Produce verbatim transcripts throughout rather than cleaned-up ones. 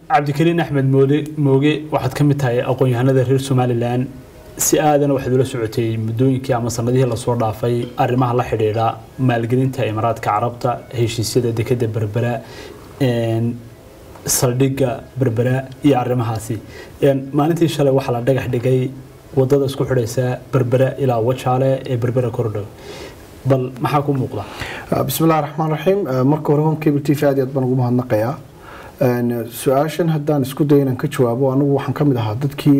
cabdikariin axmed moode mooge waxaad ka mid tahay aqoon-yahanada reer Somaliland si aadan waxaad ula socotay muddooyinkii ama sanadihii la soo dhaafay arrimaha la xiriira maalgelinta Imaaraadka Carabta heshiisyada dekada Berbera een saldhigga Berbera iyo arrimahaasi een maalintii shalay waxa la dhagax dhigay wadada isku xidhaysa Berbera ilaa Wajaale ee Berbera Corridor bal maxaa ku muuqda bismillaahir rahmaanir rahiim marka hore hon cable T V aad baan ugu mahadnaqayaa een su'aashan haddaan isku dayo inaan ka jawaabo anigu waxaan ka mid ahaa dadkii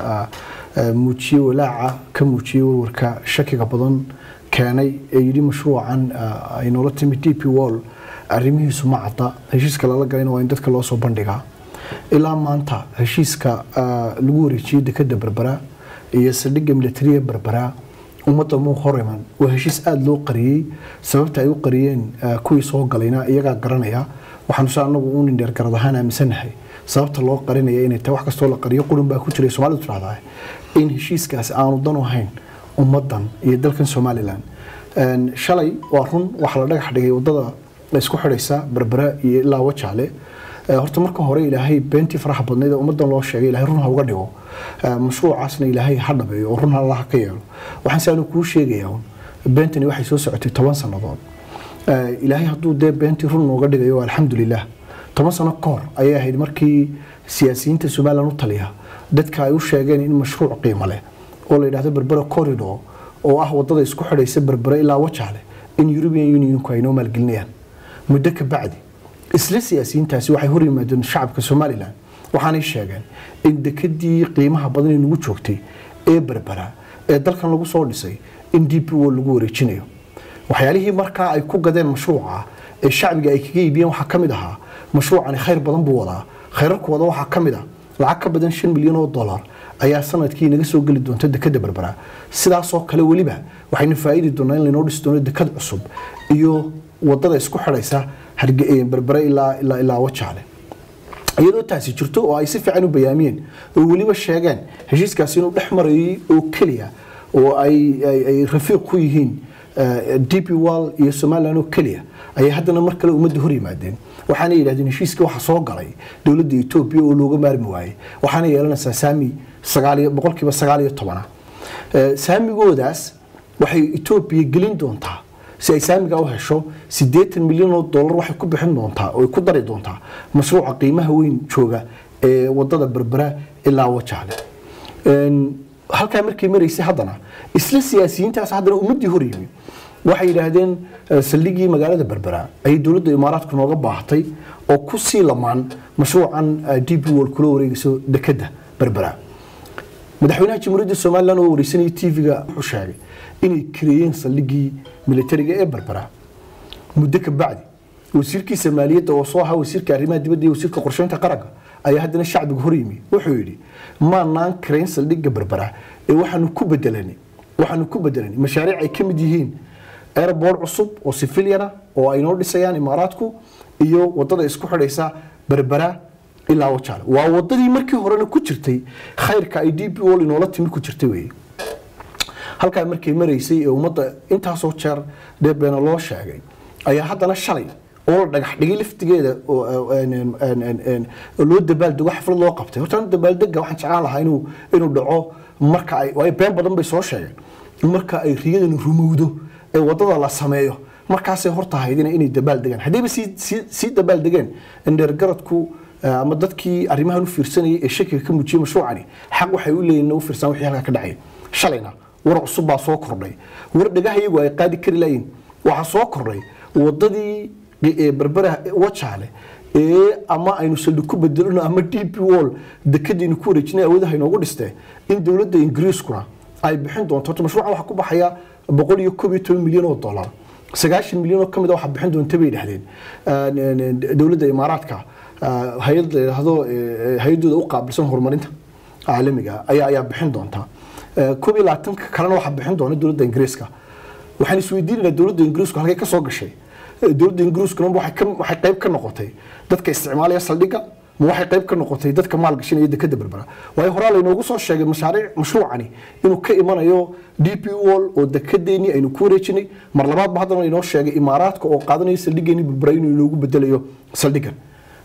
muujiyay walaaca ka muujiyay warwarka shakiga badan keenay ee yiri mashruucan ay noola timid D P World arrimihiisu ma cadda heshiiska la galayna waa in dadka loo soo bandhigaa ilaa maanta heshiiska lagu wareejiyay dekada Berbera iyo saldhigga militariga Berbera ummadda muu horiman waa heshiis aad loo qariyay sababta ay u qariyeen kuwii soo galayna iyaga garanaya waxaan soo anagu u nin dheer garad ahaan aaminsanahay sababta loo qarinaya inay tahay wax kastoo la qariyo qurun baa ku jiray Soomaalidu tiraahdaa in heshiiskaas aanu dan u ahayn ummadan iyo dalkan Somaliland een shalay waa run waxa la dhagax dhigay wadada la isku xidhaysa Berbera iyo ilaa Wajaale horta marka hore Ilaahay beentii faraha badneed ummadan loo sheegay Ilaahay run ha uga dhigo mashruucaasna Ilaahay ha dhabeeyo oo run Allah ka yeelo waxaan saanu ku sheegayaa beentani waxay soo socotay toban sanadood Ilaahay hadduu dee beentii run uga dhigayo alxamdulillah toban sano ka hor ayay ahayd markii siyaasiyiinta Somaliland u taliya dadka ay u sheegeen in mashruuc qiimo leh oo la yiraahdo Berbera Corridor oo ah wadada isku xidhaysa Berbera ilaa Wajaale in European Union ku ay noo maalgelinayaan muddo ka bacdi isla siyaasiyiintaasi waxay hor yimaadeen shacabka Somaliland waxaanay sheegeen in dekadii qiimaha badan ee ugu joogtay ee Berbera ee dalkan lagu soo dhisay in D P World lagu wareejinayo waxyaalihii markaa ay ku gadeen mashruuca ee shacbiga ay kaga iibiyeen waxa kamid ahaa mashruucan khayr badan buu wadaa khayrarkooda waxa kamid ah lacag ka badan shan milyan oo dollar ayaa sanadkii naga soo gali doonta dekada Berbera sidaas oo kale waliba waxayna faa'iido doonaan in la noo dhisto doono dekad cusub iyo wadada isku xidhaysa hargeysa Berbera ilaa ilaa ilaa Wajaale iyadoo taasi jirto oo ay si fiican u bayaamiyeen oo waliba sheegeen heshiiskaasi inuu dhex marayay oo kaliya oo ay ay rafiiq ku yihiin D P World iyo Somaliland oo kaliya ay haddana mar kale ummadda hor yimaadeen waxaana yiraahdeen heshiiska waxa soo galay dawladda Itoobiya oo looga maarmi waayay waxaana yeelanaysaa saami boqolkiiba sagaal iyo toban saamigoodaas waxay Itoobiya gelin doontaa si ay saamiga u hesho siddeetan milyan oo dollar waxay ku bixin doontaa oo ku dari doontaa mashruuca qiimaha weyn jooga ee wadada Berbera ilaa Wajaale een halka markii mareysay haddana isla siyaasiyiintaas haddana ummadii hor yimid waxay yiraahdeen saldhiggii magaalada Berbera ay dawladda Imaaraadku nooga baahatay oo ku sii lamaan mashruucan D P World kula wareegayso dekada Berbera madaxweynaha Jamhuuriyadda Somaliland oo wareysanay T V-ga wuxuu sheegay inay kireeyeen saldhiggii militariga ee Berbera muddo ka bacdi wasiirkii Soomaaliyada oo soo ahaa wasiirka arrimaha dibadda iyo wasiirka qorsheynta qaranka ayaa haddana shacbiga hor yimid wuxuu yiri ma naan kireyn saldhigga Berbera ee waxaanu ku bedelanay waxaanu ku bedelanay mashaariic ay kamid yihiin airport cusub oo civilian oo ay noo dhisayaan Imaaraadku iyo wadada isku xidhaysa Berbera ilaa Wajaale waa wadadii markii horena ku jirtay khayrka ay D P World inoola timid ku jirtay weey halka markii mareysay ee ummadda intaas oo jeer deebeena loo sheegay ayaa haddana shalay oo dhagax dhigay liftigeeda oo loo dabaaldego xaflad loo qabtay horta dabaaldega waxaan jeclaan lahaa inuu inuu dhaco marka ay way been badan bay soo sheegeen marka ay riyadan rumowdo ee wadada la sameeyo markaas ay horta haydina inay dabaaldegaan hadii si si dabaaldegaan indheer garadku ama dadkii arrimahan u fiirsanayay ee shakiga ka muujiyay mashruucani xaq waxay u leeyihiin u fiirsan wixii halka ka dhacay shalayna war cusub baa soo kordhay war dhagahayagu ay qaadi kari laayeen waxa soo kordhay wadadii Berbera Wajaale ee ama aynu saldhig ku bedelno ama D P World dekadiinu ku wareejinay awoodaha inoogu dhistay in dawladda Ingiriiskuna ay bixin doonto mashruuca waxa ku baxaya boqol iyo koob iyo toban milyan oo dollar sagaashan milyan oo kamid ah waxa bixin doonta bay dhahdeen dawladda Imaaraadka hay'adda yiraahdo hay'adooda u qaabilsan horumarinta caalamiga ayaa ayaa bixin doonta koob iyo labaatan kalena waxa bixin doona dawladda Ingiriiska waxaan isweydiinayna dawladda Ingiriisku halkay ka soo gashay dawladda Ingiriiska waxay ka waxay qayb ka noqotay dadka isticmaalaya saldhigga ma waxay qayb ka noqotay dadka maal gashanaya dekada Berbera way horaa la inoogu soo sheegay mashaariic mashruucani inuu ka imanayo D P World oo dekadeeni aynu ku wareejinay mar labaad ba haddana inoo sheegay Imaaraadka oo qaadanaya saldhiggeeni Berbera inuu inoogu bedelayo saldhiggan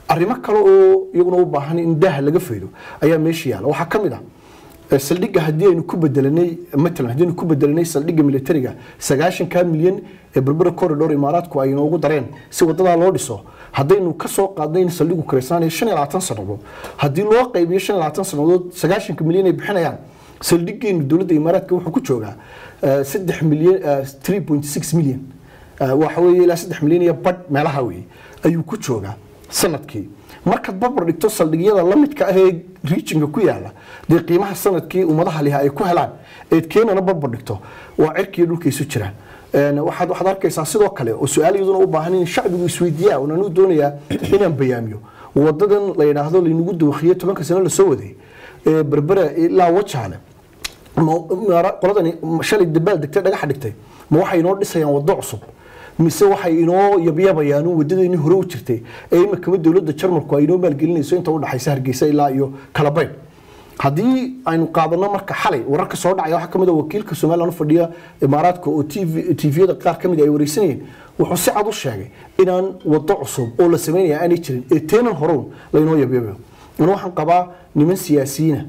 arrimo kale oo iyaguna u baahan in daaha laga faydo ayaa meesha yaala waxaa ka mid ah saldhigga haddii aynu ku bedelanay matalan haddii aynu ku bedelanay saldhigga militariga sagaashanka milyan ee berbera corridor imaaraadku ay inoogu dareen si wadadaa loo dhiso haddaynu ka soo qaadnay in saldhiggu karaysanayo shan iyo labaatan sannadood haddii loo qaybiyo shan iyo labaatan sannadood sagaashanka milyan ay bixinayaan saldhiggeenu dowladda imaaraadka wuxuu ku joogaa saddex milyan three point six milyan waxa weeye ilaa saddex milyan iyo badh meelaha weeye ayuu ku joogaa sanadkii markaad barbar dhigto saldhigyada la midka ah ee regionka ku yaala dee qiimaha sanadkii ummadaha liha ay ku helaan eed keenana barbar dhigto waa cirkiiyo dhulka isu jiraan waxaad waxaad arkaysaa sidoo kale oo su-aal iyaduna u baahan in shacbigu isweydiiyaa oon anu doonayaa inaan bayaamiyo wadadan la yidhaahdo laynagu dawakhiye tobanka sano lasoo waday ee berbera ilaa wajaale qoladani shalay dabaal degtay dhagaxa dhigtay ma waxay inoo dhisayaan wado cusub mise waxay inoo yabyabayaan wadadeeni hore u jirtay ee imika dowladda Jarmalku ay inoo maalgelinayso inta u dhaxaysa Hargeysa ilaa iyo Kalabayn haddii aynu qaadano marka xalay wararka soo dhacay waxa kamid ah wakiilka Soomaaliland fadhiya Imaaraadka oo T V-da qaar kamid ay wareysanayeen wuxuu si cad u sheegay inaan wado cusub oo la sameeyo aanay jirin ee teenan hore la inoo yabyabayo waxaan qabaa niman siyaasiyiin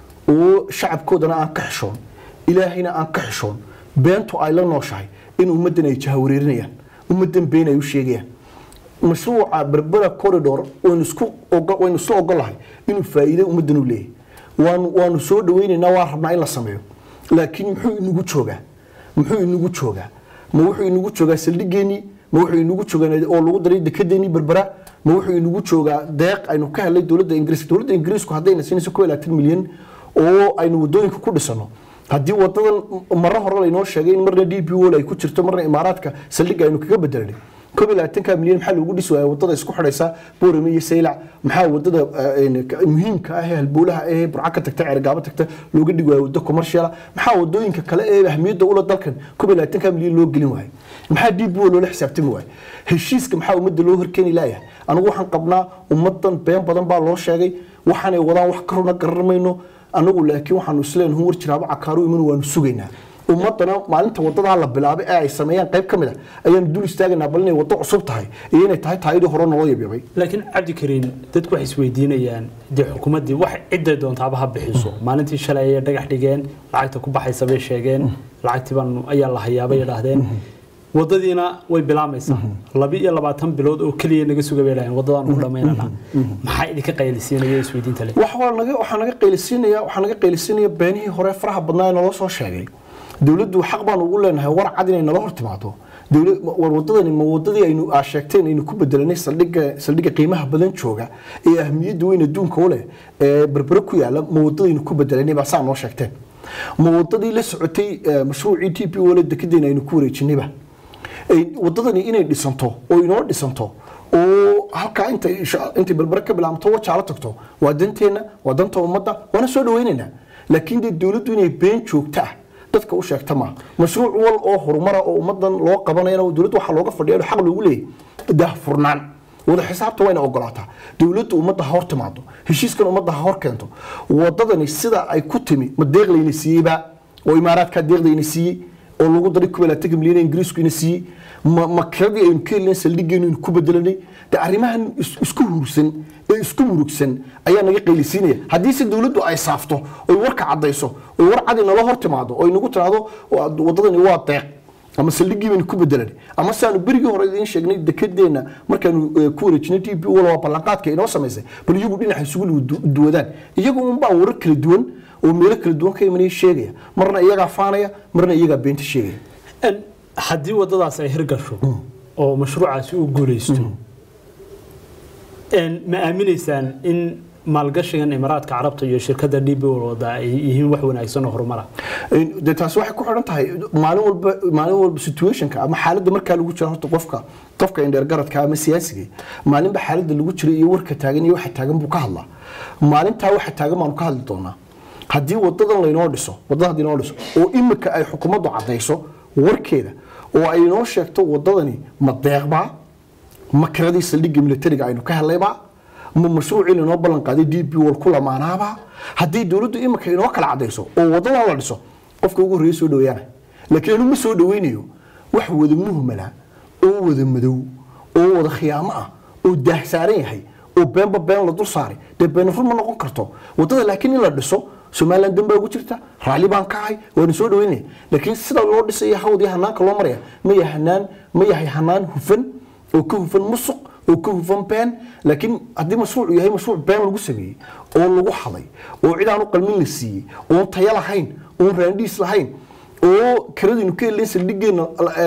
oo shacabkoodana aan ka xishoon ilaahina aan ka xishoon beento ay la nooshahay in ummadan ay jahawareerinayaan ummadan been ay u sheegayaan mashruuca berbera corridor oo isku oo isla ogolahay inuu faa'iido ummadan u leeyahay waan waan soo dhaweynaynaa waa rabnaa in la sameeyo laakiin muxuu inagu joogaa muxuu inagu joogaa ma wuxuu inagu joogaa saldhigeeni ma wuxuu inagu joogaa oo lagu daray dekedeeni berbera ma wuxuu inagu joogaa deeq aynu ka helay dowladda Ingiriiska dowladda Ingiriisku hadayna siinayso kow iyo labaatan milyan oo aynu wadooyinka ku dhisano haddii wadadan marra hore la inoo sheegay in marna D P O ay ku jirto marna Imaaraadka saldhigga aynu kaga bedelnay kow iyo labaatan milyan maxaa lagu dhisi waayay wadada isku xidhaysa Boorame iyo Saylac maxaa wadada muhiimka ah ee halbowlaha ee burca ka tagta Cergaabo tagta looga dhigi waayay wado commercial maxaa wadooyinka kale ee ahmiyadda u leh dalkan kow iyo labaatan milyan loo gelin waayay maxaa D P O loo xisaabtami waayay heshiiska maxaa ummadda loo horkeeni lahayaa anigu waxaan qabnaa ummadan been badan baa loo sheegay waxaan ay wadaan wax ka runa garanayno anagu laakiin waxaanu isleen hum war jiraaba cakaaru iman waanu sugaynaa ummadana maalinta wadada la bilaabay ee ay sameeyaan qayb kamid ah ayaan dul istaagnaa bal inay wado cusub tahay iyo inay tahay taayidii hore noo yabyabay laakiin Cabdi Kariim dadku waxay isweydiinayaan de xukuumadii wax cid doontaaba ha bixiso maalintii shalay ay dhagax dhigeen lacagta ku baxaysa bay sheegeen lacagtii baan ayaa la hayaabay yiraahdeen wadadiina way bilaamaysaa laba iyo labaatan bilood oo kaliya naga sugabeelayaan wadadan u dhameynana maxay idinka qaylisinaya isweydiinta leh wax waa naga waxa naga qaylisinaya waxa naga qaylisinaya beenihii hore faraha badnaa noo soo sheegay dawladdu xaq baan ugu leenahay war cad inay nala hortimaado dawlad war wadadani ma wadadii aynu aa sheegteen inuu ku bedelanay saldhigga saldhigga qiimaha badan jooga ee ahmiyadda weyn adduunka u leh ee berbera ku yaala ma wadadii inuu ku bedelanay ba saa noo sheegteen ma wadadii la socotay mashruucii T P O la dekedeen aynu ku wareejinayba wadadani inay dhisanto oo inoo dhisanto oo halka inta inta berbera ka bilaabto wajaala tagto waa danteena waa danta ummadda waana soo dhaweynayna laakiin dawladdu inay been joogta dadka u sheegta ma mashruuc wal oo horumar oo ummadan loo qabanayo dawladdu waxa looga fadhiyo xaq loogu leeyahay dah furnaan wada xisaabta wayna ogolaataa dawladdu ummadda hor timaado heshiiskan ummadda hor keento wadadani sida ay ku timi ma deeqlayna siiyba oo Imaaraadka deeqdayna siiyay oo lagu daray kow iyo labaatan milyan Ingiriisku ina siiyay ma kradii ay keeneen saldhigeenu ku bedelanay de arrimahan isku hursan ee isku murugsan ayaa naga qaylisinaya haddii si dawladdu ay saafto oo warka cadayso oo war cad inala hor timaado oo inagu tiraado wadadani waa deeq ama saldhigeenu ku bedelanay ama saanu berigi hore idin sheegnay dekedeena markaanu ku wareejinay T P O wala ballanqaadka inoo sameysay bal iyagu dhinaca isugu duwadaan iyagu un baa warar kala duwan oo meel kala duwan ka imanay sheegaya marna iyaga faanaya marna iyaga beenta sheegaya ان haddii wadadaas ay hirgasho oo mashruucaasi uu guuleysto ان ma aaminaysaan in maalgashigan Imaaraadka Carabta iyo shirkadda D P O wada ay yihiin wax wanaagsan oo horumar ah de taas waxay ku xiran tahay maalin walba maalin walba situationka ama xaaladda marka lagu jiro horta qofka qofka indheer garadka ama siyaasiga maalinba xaaladda lagu jiro iyo warka taagan iyo waxa taagan buu ka hadlaa maalinta waxa taagan ma ka hadli doonaa haddii wadadan la inoo dhiso wadada inoo dhiso oo imika ay xukuumaddu cadayso warkeeda oo ay inoo sheegto wadadani ma deeqba ma kradii saldhigga militariga aynu ka helayba ma mashruucii inoo ballan qaaday D P O ku lamaanaaba haddii dawladdu imika inoo kala cadayso oo wadadan la dhiso qofka ugu horeeyay soo dhaweeyana laakiin anu ma soo dhaweynayo wax wada muhmala oo wada madow oo wada khiyaamo ah oo daahsaaran yahay oo beenba been la dul saaray dee been run ma noqon karto wadada laakiin in la dhiso Somaliland dambaa ugu jirta raali baan ka ahay waan soo dhaweynay laakiin sida loo dhisay hawdii hanaanka loo maraya ma yahay hanaan ma yahay hanaan hufan oo ka hufan musuq oo ka hufan been laakiin haddii mashruuc yahay mashruuc been lagu sameeyay oo lagu xaday oo cid aan u qalmin la siiyay oo tayo lahayn oo raandis lahayn oo karadinu ka leeysa dhigeena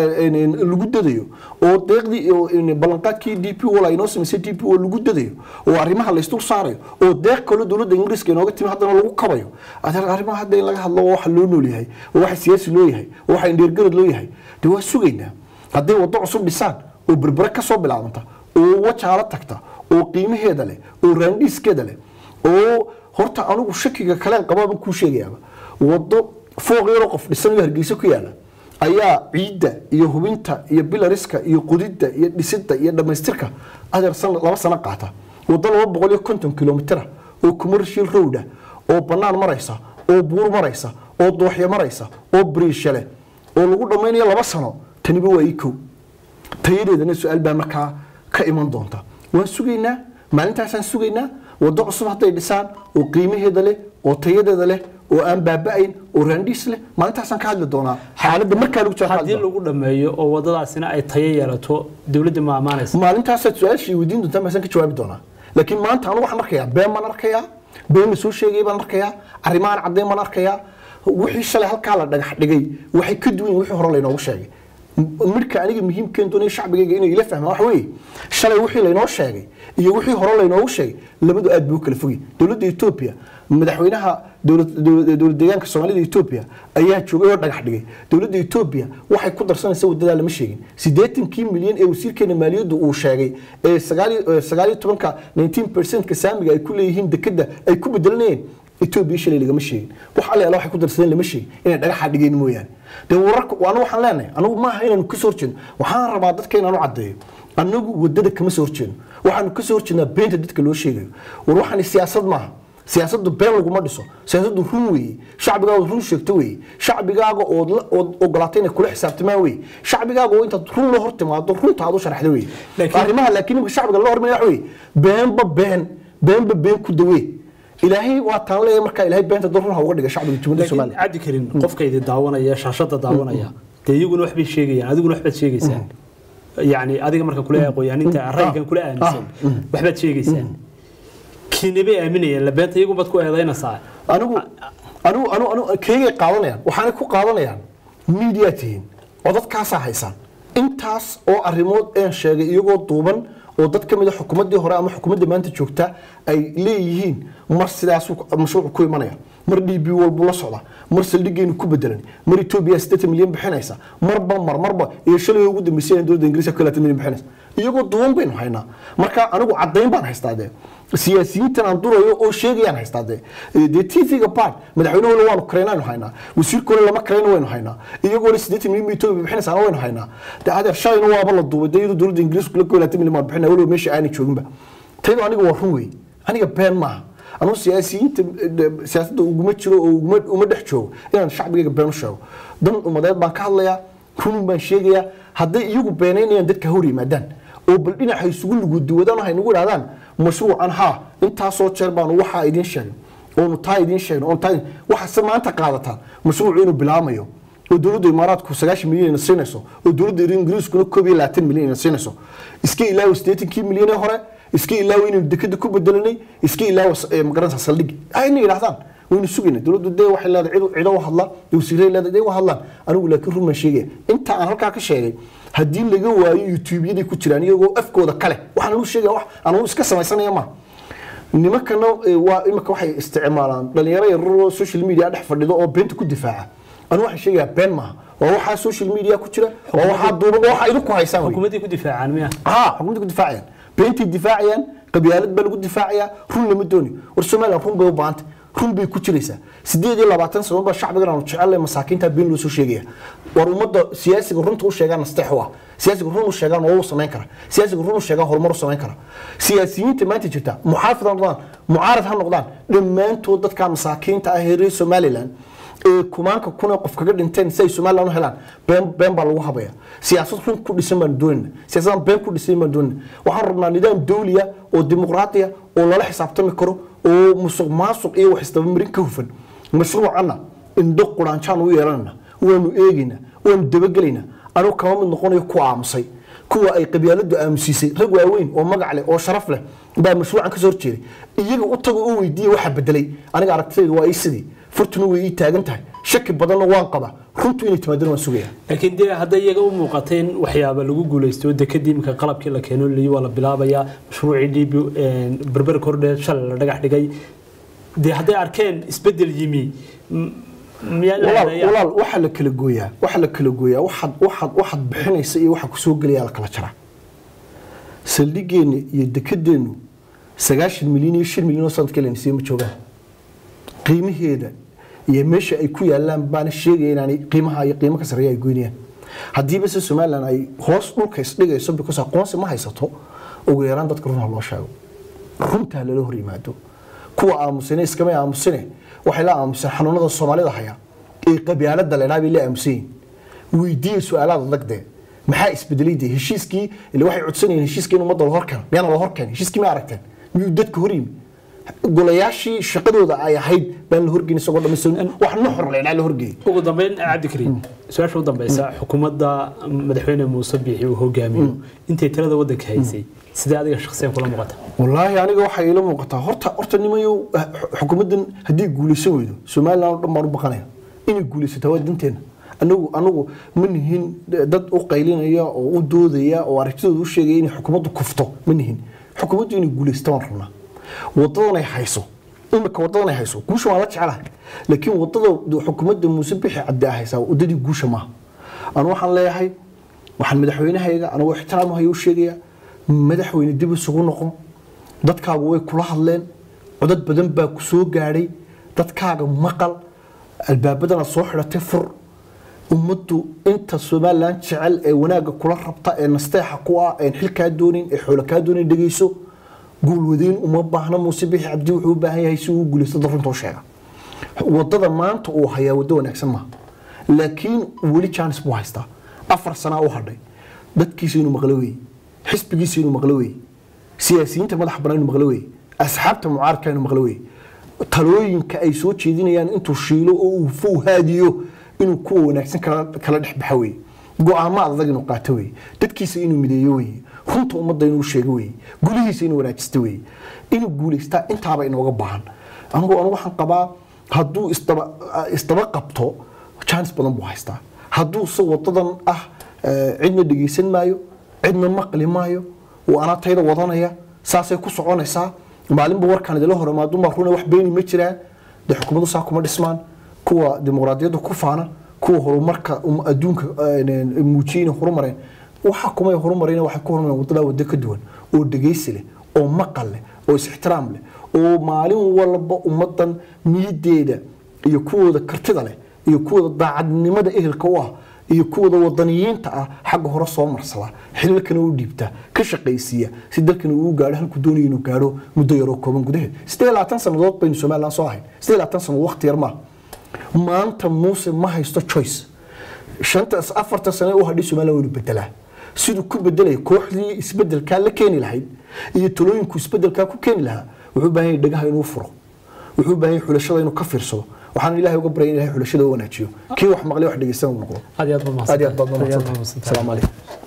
lagu dadayo oo deeqdi oo balanqaadkii D P wala inoo sameeyay D P oo lagu dadayo oo arrimaha la isku saarayo oo deeq kale dawladda Ingiriiska inooga timi haddana lagu kabayo adeer arrimaha hadda in laga hadlo waxa loo nool yahay waxa siyaasi loo yahay waxa indheergarad loo yahay de waa sugaynaa haddii wado cusub dhisaan oo berbera ka soo bilaabanta oo wajaala tagta oo qiimaheeda leh oo raandiskeeda leh oo horta anigu shakiga kale qabaan ku sheegayaaba wado fooq yar qof dhisan Hargeysa ku yaala ayaa ciidda iyo hubinta iyo bilariska iyo qudidda iyo dhisidda iyo dhamaystirka adeer san laba sano qaata wado laba boqol iyo konton kiiloomitir oo commercial road oo banaan maraysa oo buur maraysa oo dooxyo maraysa oo bridge leh oo lagu dhameeyo laba sano taniba waa iko tayadeedana su'aal baa markaa ka iman doonta waan sugaynaa maalintaasaan sugaynaa wado cusub hadday dhisaan oo qiimaheeda leh oo tayadeeda leh oo aan baaba'ayn oo raandis leh maalintaasaan ka hadli doonaa xaaladda markaa lagu jiro haddii lagu dhameeyo oo wadadaasina ay tayo yeelato dawladda ma amaanaysa maalintaas su'aashii weydiin doontaa ma san ka jawaabi doonaa laakiin maanta anigu waxaan arkayaa been baan arkayaa been la soo sheegay baan arkayaa arrimahan caddeyn baan arkayaa wixii shalay halkaa la dhagax dhigay waxay ka duwan wixii hore laynoogu sheegay marka aniga muhiimkeen doonay shacbiga inay ila fahmaan wax weey shalay wixii laynoo sheegay iyo wixii hore laynoogu sheegay labadu aad buu kala fogay dawladda Ethiopia madaxweynaha dawladda deegaanka Soomaalida Ethiopia ayaa joogay oo dhagax dhigay dawladda Ethiopia waxay ku darsanaysaa wadada lama sheegin siddeetan milyan ee wasiirkeena maaliyaddu uu sheegay ee sagaal iyo toban nineteen percent ka saamiga ay ku leeyihiin dekada ay ku bedelanayeen Ethiopia shalay lagama sheegin wax alle waxay ku darsadeen lama sheegin inay dhagaxa dhigeen mooyaan de wararka waana waxaan leenahay anigu ma aha inaan ka soo horjeedno waxaan rabaa dadka inaan u cadeeyo anagu wadada kama soo horjeedno waxaan ka soo horjeednaa beenta dadka loo sheegayo war waxaan siyaasad maaha siyaasaddu been laguma dhiso siyaasaddu run weeye shacbigaaga run sheegto weeye shacbigaaga oo ogolaatay inay kula xisaabtamaan weeye shacbigaaga oo intaad run la hortimaado runtaadu sharaxda weeye arrimaha laakiin shacbiga la hormaray wax weeye beenba been beenba been ku dawee ilaahay waa taan leeyahay marka ilaahay beenta darruha uga dhiga shacbiga jumhuriyadda Soomaaliya cadi karin qofkayda daawanaya shaashada daawanaya deeyaguna wax bay sheegayaan adiguna wax baad sheegaysaan yaani adiga marka kula aqooyaninta raygan kula aaminsan wax baad sheegaysaan kiinaba aaminaya la beenta iyagu bad ku eedaynaysaa anigu anigu anigu anigu keega qaadanayaan waxaan ku qaadanayaan media tiin oo dadkaas haysan intaas oo arrimood ee sheegay iyagoo duuban oo dad kamid ah xukuumadii hore ama xukuumadda maanta joogta ay leeyihiin mar sidaas mashruuc ku imanaya mar D B walba la socda mar saldhigeenu ku bedelan mar Ethiopia siddeetan milyan bixinaysa marba mar marba iyo shalay ugu dambeysay dawladda Ingiriiska kala tan milyan bixinaysa iyagoo duwan baynu haynaa marka anigu cadeyn baan haystaade siyaasiyiintan aan durayo oo sheegayaan haystaade de T V-ga part madaxweynuhu waanu kareenayno haynaa wasiirkuna lama kareen waynu haynaa iyagoo siddeetan milyan Ethiopia bixinaysa waynu haynaa adeer shalayna waaba la duubay dawladda Ingiriiska kala kala tan milyan bixinay walow meesha aan jooginba taydo aniga waa run weey aniga been maaha anu siyaasiyiinta siyaasadda uguma jiro oo uguma uma dhex joogo inaan shacbiga been u sheego dan umadeed baan ka hadlayaa run baan sheegayaa hadday iyagu beenaynayaan dadka hor yimaadaan oo bal dhinaca isugu lugu duwadaan waxay nagu yiraahdaan mashruucan ha intaasoo jeer baan waxa idin sheegay oo taa idin sheegay oo taa waxa maanta qaadataan mashruuc inuu bilaamayo oo dawladda Imaaraadku sagaashan milyan siinayso oo dawladda Ingiriiskuna koob iyo labaatan milyan siinayso iska ilaa siddeetan milyan ee hore iska ilaa inuu dekada ku bedelanay iska ilaa magaranaysa saldhig ayna yiraahdaan waynu sugayna dawladdu day wax leedahay cid cid oo hadla wasiirada leedahay wax hadlaan anigu laakiin run ma sheegay inta aan halka ka sheegay hadii laga waayo YouTube-yada ku jiraan iyagoo afkooda kale waxaan lagu sheegay wax aan iska samaysanaya ma nimankana waa imika waxay isticmaalaan dhalinyaro yar oo social media dhex fadhido oo beenta ku difaaca anu waxaan sheegayaa been ma waa waxa social media ku jira waa waxa duuban waxa idinku haysaan xukuumadii ku difaacaan miya ha xukuumadii ku difaacayaan beentii difaacayaan qabyaalad baa lagu difaacayaa run lama dooni war Soomaaliya run bay u baahantay run bay ku jiraysaa siddeed iyo labaatan sano baa shacbiga aan jecel masaakiinta been loo soo sheegaya war ummadda siyaasiga runta u sheegaan nasteexwa siyaasiga run u sheegaan oo sameyn kara siyaasiga run u sheegaan horumar u sameyn kara siyaasiyiinta maanta jirta muxaafid ha noqdaan mucaarad ha noqdaan dhammaantood dadka masaakiinta ah ee Soomaaliland ee kumaanka kuna qof kaga dhinteen say Soomaaliland u helaan been been baa lagu habaya siyaasad run ku dhisan baan doonina siyaasad been ku dhisan baan doonina waxaan rabnaa nidaam dawliya oo dimuqraadiya oo lala xisaabtami karo oo musuq maasuq iyo wax isdaba marin ka hufan mashruucana indho quraanjaan u yeelanana waanu eegina waanu dabagelaynaa anuu kama mid noqonayo ku aamusay kuwa ay qabyaaladu aamusisay rag waaweyn oo magac leh oo sharaf leh baa mashruucan ka soo horjeeday iyaga u tago u weydiiyay waxa bedelay aniga aragtaydu waa isidii furtuna way taagan tahay shaki badanna waan qaba runtu inay timaadana waan sugaya laakiin dee hadday iyaga u muuqateen waxyaaba lagu guulaysto dekadii imika qalabkii la keeno liyi waa la bilaabayaa mashruucii dhiib berber kordhe shalay la dhagax dhigay dee hadday arkeen isbedel yimi walaal waxa la kala gooyaa waxa la kala gooyaa waxaad waxaad waxaad bixinaysa iyo waxa ku soo galaya la kala jaraa saldhigeena iyo dekedeenu sagaashan milyan iyo shan milyan oo sanadkii la nisiyo ma joogaan qiimaheeda iyo meesha ay ku yaalaan baan sheegay inaanay qiimaha iyo qiimo ka sareeya ay goynayaan haddii bas Soomaaliland ay hoos dhulka isdhigayso because aqoonsi ma haysato ugu yaraan dadka runta loo sheego runta la hor yimaado kuwa aamusina iskama aamusine waxay la aamusan xanuunada Soomaalida haya ee qabyaalada la ilaabi la aamusin weydiin su'aalaad dagde maxaa isbedelay heshiiskii ilaa waxay codsanayeen heshiiskii inuu madal horkan miyana la horkan heshiiskii ma aragteen miyuu dadka hor yimi golayaashii shaqadooda ay ahayd baan la horgeyn isagoo dhammaystiran wax nuxur la horgeey ugu dambeyn Cabdi Kariim su'aasha ugu dambaysa xukuumadda madaxweyne Muuse Biixi uu hogaamiyo intay tirada wadanka haysay sidee adiga shakhsiyan kula muuqata wallahi aniga waxa ila muuqata horta horta nimayo xukuumaddan hadii guulayso weydo Soomaaliland dhammaan u baqanaya inay guulaysato wadanteena anagu anagu manihin dad u qaylinaya oo u doodaya oo aragtidooda u sheegay in xukuumaddu kufto manihin xukuumaddu inay guulaysato waan rabnaa wadada ay hayso imika wadada ay hayso guusha waa la jecelahay laakiin wadada xukuumadda Muuse Biixi Cabdi haysa wadadii guusha ma aan waxaan leeyahay waxaan madaxweynahayga anigu ixtiraamahay u sheegaya madaxweyne dib u sugu noqon dadkaagu way kula hadleen codad badan baa ku soo gaaray dadkaaga maqal albaabadana soo xiratay fur ummaddu inta Soomaaliland jecel ee wanaaga kula rabta ee nasteexa ku ah ee xilka doonin ee xoolo ka doonin dhageyso guul wadeen uma baahna Muuse Biixi Cabdi wuxuu u baahan yahay si uu guulaysto runta oo sheega wadada maanta uu hayaa wado wanaagsan ma laakiin wali chance buu haystaa afar sano u hadhay dadkiisa inuu maqlo weey xisbigiisa inuu maqlo weey siyaasiyiinta madax banaan inuu maqlo weey asxaabta mucaaradka inuu maqlo weey talooyinka ay soo jeedinayaan intuu shiilo oo uu fuu haadiyo inuu ku wanaagsan kala kala dhexbaxa weey go'aamo adag inuu qaato weey dadkiisa inuu mideeyo weey runta ummadda inuu sheego weey gulihiisa inuu wanaajisto weey inuu guulaysta intaaba inooga baahan anigu anigu waxaan qabaa hadduu istaba istaba qabto chance badan buu haystaa hadduu soo wadadan ah cidna dhageysan maayo cidna maqli maayo oo ana tayda wadanaya saasay ku soconaysaa maalinba warkan idila hore maadu ma runa wax beeni ma jiraan de xukuumaddu saa kuma dhismaan kuwa dimuqraadiyadda ku faana kuwa horumarka adduunka muujiyeen horumareen waxa kuma horumareen waxa ku horumareen wadada wada ka duwan oo dhageysi leh oo maqal leh oo is ixtiraam leh oo maalin walba ummadan miideeda iyo kuwooda kartida leh iyo kuwooda daacadnimada ehelka u ah iyo kuwada wadaniyiinta ah xaq hore soo marsada xililkana u dhiibta ka shaqaysiya si dalkana uu gaaro halku doonayo inuu gaaro muddo yar oo kooban gudaheed siddeed iyo labaatan sanadood baynu Soomaaliland soo ahayn siddeed iyo labaatan sano waqti yar ma maanta Muuse ma haysto choice shanta afarta sano oo hadii Soomaaliland uu bedelaa sidoo ku bedelay kooxdii isbedelka la keeni lahayd iyo talooyinku isbedelka ku keeni lahaa wuxuu baahan dhagaha inuu furo wuxuu baahan xulashada inuu ka fiirsado waxaan ilaahay uga baryay ilaahay xulashada wanaajiyo kii wax maqlay wax dhageysan uu noqdo aad iyo aad baad mahadsan aad iyo aad baad mahadsan salaam alaykum